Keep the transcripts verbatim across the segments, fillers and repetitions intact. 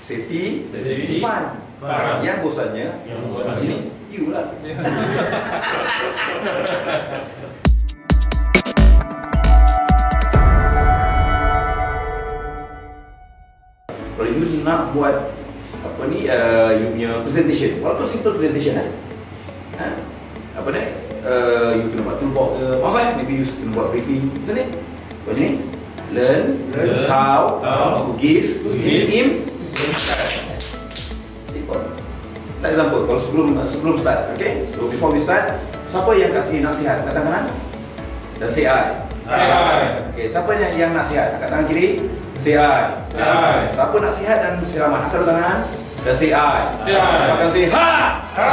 Safety, Safety, fun. fun. Yang bosannya, Yang bosannya. ini you lah. Kalau you nak buat apa ni, uh, you punya presentation, walaupun simple presentation lah, ha? Apa ni, uh, you kena buat toolbox ke, maksudnya maybe you kena buat briefing macam ni, macam ni, learn, Learn how, how to give, to in, give, in, simple. Like example, kalau sebelum sebelum start, okay, so before we start, siapa yang kat sini nasihat kat tangan kanan? Dan say I. I. Okay, siapa yang yang nasihat kat tangan kiri? Say I. Say I. Siapa nasihat dan siraman angkat dua tangan dan say I. Say I. Akan say ha. Ha.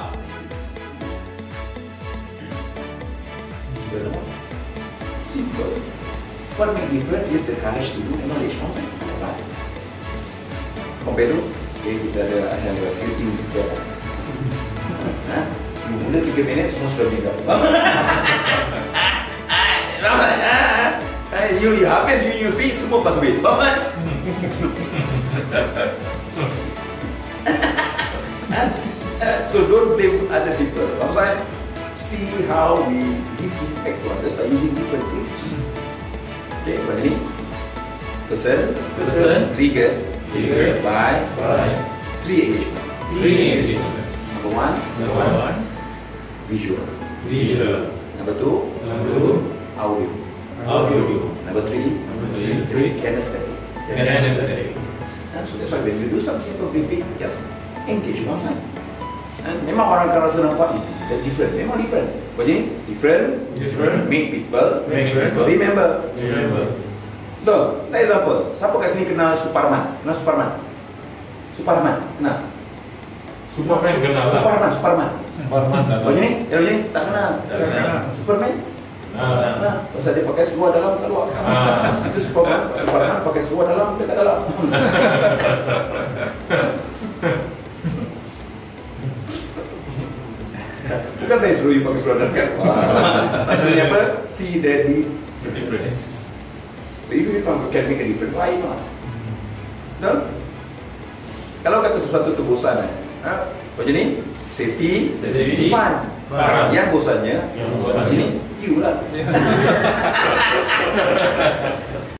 Simple. What make different is the courage to do and knowledge. Compare tu, okay, kita ada ada creating kita. Ha? You mula tiga minit semua sudah meninggal. You you habis you you speak semua pas habis. Bapak. So don't blame other people. Bapak saya, see how we give impact to others by using different things. Okay, macam ni. Person, Person, trigger, trigger, by, by, three engagement. three engagement. Number one, Number one, visual. visual. Number two, Number two, audio. audio. Number three, Number three, three kinesthetic. kinesthetic. And so that's why when you do some simple briefing, just engage bangsa. And memang orang akan rasa nampak ini, they're different. Memang different. Macam ni, different, Different. make people, Make people remember. remember. Betul. Like example, siapa kat sini kenal Superman? Kenal Superman? Superman, kenal? Superman kenal lah. Superman, Superman. Superman kenal. Macam ni, yang macam ni, tak kenal. Tak kenal. Superman? Ah. Nah, pasal dia pakai seluar dalam, kat luar. Ah. Itu Superman, Superman pakai seluar dalam, dekat dalam. Bukan saya suruh you pakai seluar dalam kat luar. Maksudnya apa? See the difference. So if you can make a difference, why not? Betul? Kalau kata sesuatu tu bosan, eh? Ha? Macam ni, safety, Safety, fun. fun. Yang bosannya, Yang bosannya. ini you lah.